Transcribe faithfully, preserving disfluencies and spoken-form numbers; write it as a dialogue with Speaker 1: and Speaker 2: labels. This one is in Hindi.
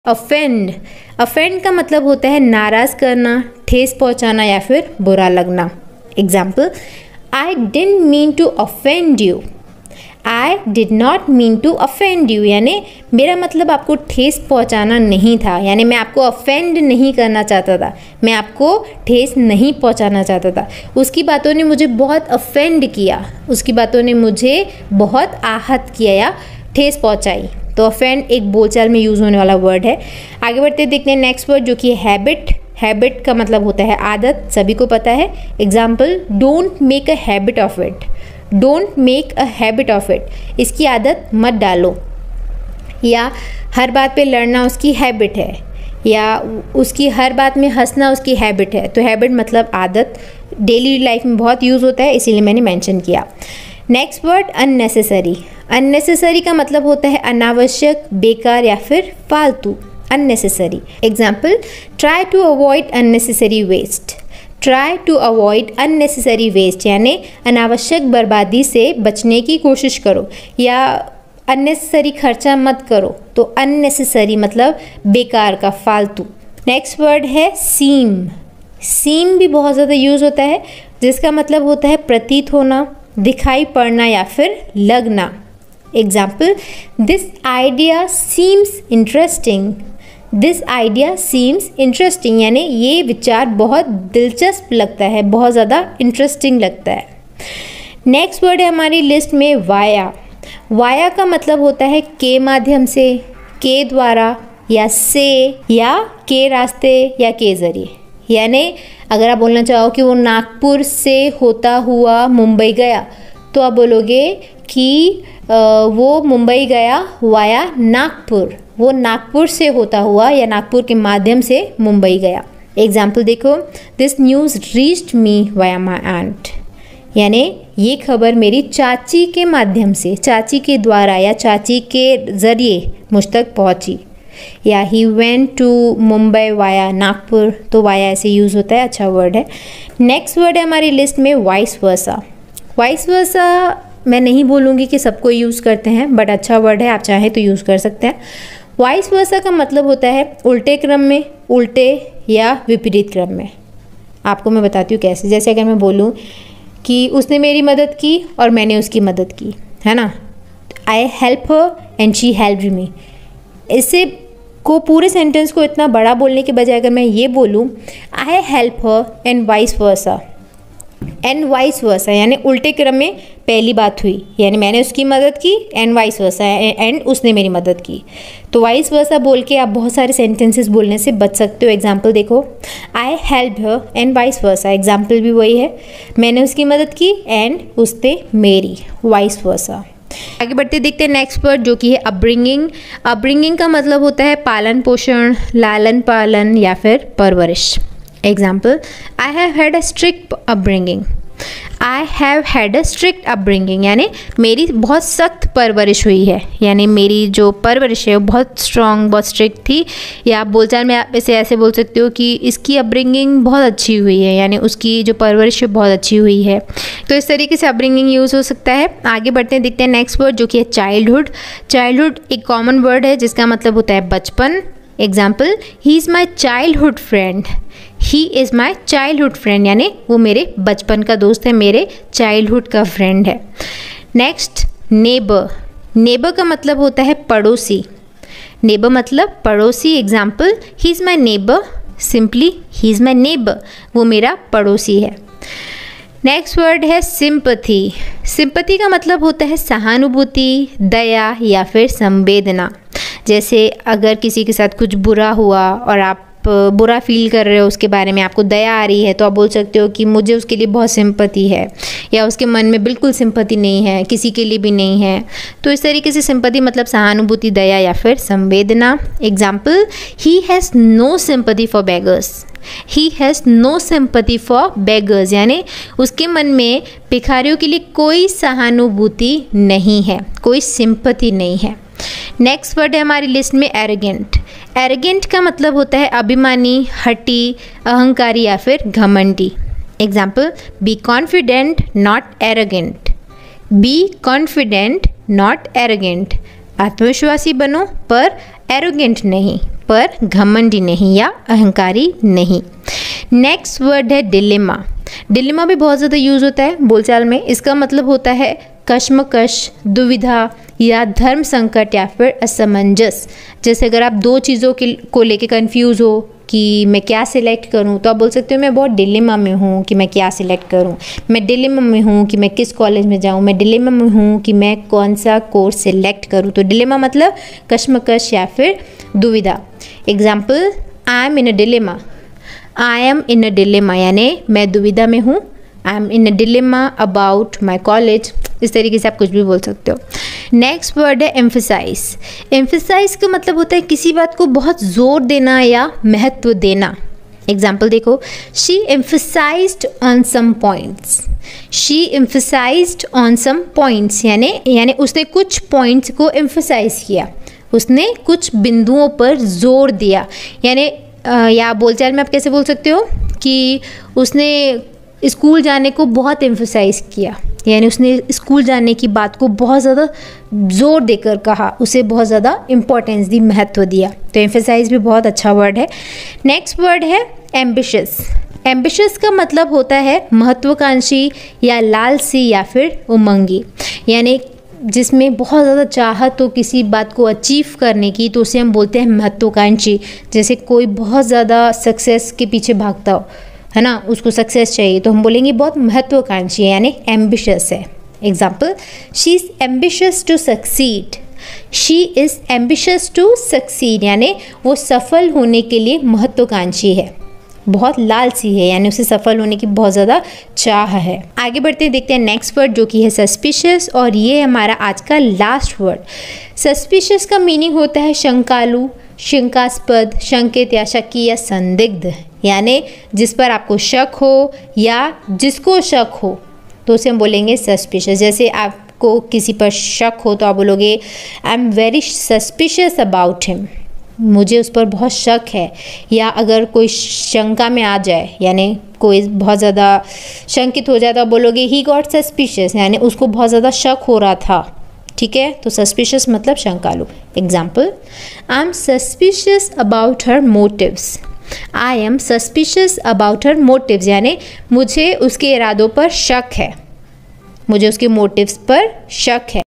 Speaker 1: ऑफेंड, ऑफेंड का मतलब होता है नाराज़ करना, ठेस पहुंचाना या फिर बुरा लगना। Example, I didn't mean to offend you, I did not mean to offend you, यानी मेरा मतलब आपको ठेस पहुंचाना नहीं था, यानी मैं आपको ऑफेंड नहीं करना चाहता था, मैं आपको ठेस नहीं पहुंचाना चाहता था। उसकी बातों ने मुझे बहुत ऑफेंड किया, उसकी बातों ने मुझे बहुत आहत किया या ठेस पहुंचाई। तो ऑफेंड एक बोलचाल में यूज़ होने वाला वर्ड है। आगे बढ़ते देखते हैं नेक्स्ट वर्ड जो कि है हैबिट। हैबिट का मतलब होता है आदत, सभी को पता है। Example, don't make a habit of it, don't make a habit of it, इसकी आदत मत डालो। या हर बात पे लड़ना उसकी हैबिट है, या उसकी हर बात में हंसना उसकी हैबिट है। तो हैबिट मतलब आदत, डेली लाइफ में बहुत यूज़ होता है, इसीलिए मैंने मेंशन किया। Next word unnecessary. अननेसेसरी का मतलब होता है अनावश्यक, बेकार या फिर फालतू, unnecessary. Example, try to avoid unnecessary waste, try to avoid unnecessary waste, यानी अनावश्यक बर्बादी से बचने की कोशिश करो या अननेसेसरी खर्चा मत करो। तो अननेसेसरी मतलब बेकार का, फालतू। नेक्स्ट वर्ड है सीम। सीम भी बहुत ज़्यादा यूज़ होता है, जिसका मतलब होता है प्रतीत होना, दिखाई पड़ना या फिर लगना। Example, this idea seems interesting, this idea seems interesting, यानी ये विचार बहुत दिलचस्प लगता है, बहुत ज़्यादा इंटरेस्टिंग लगता है। नेक्स्ट वर्ड है हमारी लिस्ट में वाया। वाया का मतलब होता है के माध्यम से, के द्वारा या से या के रास्ते या के ज़रिए। यानी अगर आप बोलना चाहो कि वो नागपुर से होता हुआ मुंबई गया, तो आप बोलोगे कि वो मुंबई गया वाया नागपुर, वो नागपुर से होता हुआ या नागपुर के माध्यम से मुंबई गया। एग्जाम्पल देखो, this news reached me via my aunt, यानी ये खबर मेरी चाची के माध्यम से, चाची के द्वारा या चाची के ज़रिए मुझ तक पहुँची। या he went to Mumbai via Nagpur, तो वाया ऐसे यूज़ होता है, अच्छा वर्ड है। नेक्स्ट वर्ड है हमारी लिस्ट में वाइस वर्सा। वाइस वर्सा मैं नहीं बोलूँगी कि सबको यूज़ करते हैं, बट अच्छा वर्ड है, आप चाहें तो यूज़ कर सकते हैं। वाइस वर्सा का मतलब होता है उल्टे क्रम में, उल्टे या विपरीत क्रम में। आपको मैं बताती हूँ कैसे। जैसे अगर मैं बोलूँ कि उसने मेरी मदद की और मैंने उसकी मदद की, है ना, I help her and she helped me. इससे को पूरे सेंटेंस को इतना बड़ा बोलने के बजाय अगर मैं ये बोलूँ I help her and vice versa, and vice versa यानी उल्टे क्रम में पहली बात हुई, यानी मैंने उसकी मदद की, एंड वाइस वर्सा एंड उसने मेरी मदद की। तो वाइस वर्सा बोल के आप बहुत सारे सेंटेंसेस बोलने से बच सकते हो। एग्जाम्पल देखो, I help her and vice versa, example भी वही है, मैंने उसकी मदद की एंड उसने मेरी, वाइस वर्सा। आगे बढ़ते देखते हैं नेक्स्ट वर्ड जो कि है अपब्रिंगिंग। अपब्रिंगिंग का मतलब होता है पालन पोषण, लालन पालन या फिर परवरिश। Example, I have had a strict upbringing, I have had a strict upbringing, यानी मेरी बहुत सख्त परवरिश हुई है, यानी मेरी जो परवरिश है वो बहुत स्ट्रॉन्ग, बहुत स्ट्रिक्ट थी। या आप बोलचाल में आप इसे ऐसे बोल सकते हो कि इसकी अपब्रिंगिंग बहुत अच्छी हुई है, यानी उसकी जो परवरिश है बहुत अच्छी हुई है। तो इस तरीके से अपब्रिंगिंग यूज़ हो सकता है। आगे बढ़ते हैं देखते हैं नेक्स्ट वर्ड जो कि है चाइल्डहुड। चाइल्डहुड एक कॉमन वर्ड है जिसका मतलब होता है बचपन। Example, he is my childhood friend, he is my childhood friend, यानी वो मेरे बचपन का दोस्त है, मेरे चाइल्डहुड का फ्रेंड है। Next neighbour. नेबर का मतलब होता है पड़ोसी, नेबर मतलब पड़ोसी। Example, he is my neighbour, simply he is my neighbour, वो मेरा पड़ोसी है। नेक्स्ट वर्ड है सिंपथी। सिंपथी का मतलब होता है सहानुभूति, दया या फिर संवेदना। जैसे अगर किसी के साथ कुछ बुरा हुआ और आप बुरा फील कर रहे हो, उसके बारे में आपको दया आ रही है, तो आप बोल सकते हो कि मुझे उसके लिए बहुत सिंपथी है, या उसके मन में बिल्कुल सिंपथी नहीं है, किसी के लिए भी नहीं है। तो इस तरीके से सिंपथी मतलब सहानुभूति, दया या फिर संवेदना। Example, he has no sympathy for beggars, he has no sympathy for beggars, यानी उसके मन में भिखारियों के लिए कोई सहानुभूति नहीं है, कोई सिंपथी नहीं है। नेक्स्ट वर्ड है हमारी लिस्ट में एरोगेंट। एरोगेंट का मतलब होता है अभिमानी, हठी, अहंकारी या फिर घमंडी। Example, be confident not arrogant, be confident not arrogant, आत्मविश्वासी बनो पर एरोगेंट नहीं, पर घमंडी नहीं या अहंकारी नहीं। नेक्स्ट वर्ड है डिलेमा। डिलेमा भी बहुत ज़्यादा यूज़ होता है बोलचाल में। इसका मतलब होता है कश्मकश, दुविधा या धर्म संकट या फिर असमंजस। जैसे अगर आप दो चीज़ों के को लेके कंफ्यूज हो कि मैं क्या सिलेक्ट करूं, तो आप बोल सकते हो मैं बहुत डिलेमा में हूं कि मैं क्या सिलेक्ट करूं। मैं डिलेमा में हूं कि मैं किस कॉलेज में जाऊं। मैं डिलेमा में हूं कि मैं कौन सा कोर्स सिलेक्ट करूं। तो डिलेमा मतलब कश्मकश या फिर दुविधा। Example, I am in a dilemma. I am in a dilemma यानी मैं दुविधा में हूँ। I am in a dilemma about my college. इस तरीके से आप कुछ भी बोल सकते हो। नेक्स्ट वर्ड है एम्फसाइज। एम्फसाइज का मतलब होता है किसी बात को बहुत जोर देना या महत्व देना। एग्जाम्पल देखो, she emphasized on some points. She emphasized on some points यानी यानी उसने कुछ पॉइंट्स को एम्फसाइज किया, उसने कुछ बिंदुओं पर जोर दिया। यानी या बोलचाल में आप कैसे बोल सकते हो कि उसने स्कूल जाने को बहुत एम्फसाइज किया, यानी उसने स्कूल जाने की बात को बहुत ज़्यादा जोर देकर कहा, उसे बहुत ज़्यादा इम्पोर्टेंस दी, महत्व दिया। तो एम्फसाइज भी बहुत अच्छा वर्ड है। नेक्स्ट वर्ड है एम्बिशियस। एम्बिशियस का मतलब होता है महत्वाकांक्षी या लालसी या फिर उमंगी, यानी जिसमें बहुत ज़्यादा चाहत हो किसी बात को अचीव करने की, तो उसे हम बोलते हैं महत्वाकांक्षी। जैसे कोई बहुत ज़्यादा सक्सेस के पीछे भागता हो, है ना, उसको सक्सेस चाहिए, तो हम बोलेंगे बहुत महत्वाकांक्षी है यानी एम्बिशियस है। Example, she is ambitious to succeed. She is ambitious to succeed यानी वो सफल होने के लिए महत्वाकांक्षी है, बहुत लालची है, यानी उसे सफल होने की बहुत ज़्यादा चाह है। आगे बढ़ते देखते हैं नेक्स्ट वर्ड जो कि है सस्पिशियस, और ये हमारा आज का लास्ट वर्ड। सस्पिशियस का मीनिंग होता है शंकालु, शंकास्पद, शंकित या शकी या संदिग्ध, यानी जिस पर आपको शक हो या जिसको शक हो तो उसे हम बोलेंगे सस्पिशियस। जैसे आपको किसी पर शक हो तो आप बोलोगे I am very suspicious about him, मुझे उस पर बहुत शक है। या अगर कोई शंका में आ जाए, यानी कोई बहुत ज़्यादा शंकित हो जाए, तो आप बोलोगे ही गॉट सस्पिशियस, यानी उसको बहुत ज़्यादा शक हो रहा था। ठीक है, तो सस्पिशियस मतलब शंकालु। Example, I am suspicious about her motives. I am suspicious about her motives यानी मुझे उसके इरादों पर शक है, मुझे उसके मोटिव्स पर शक है।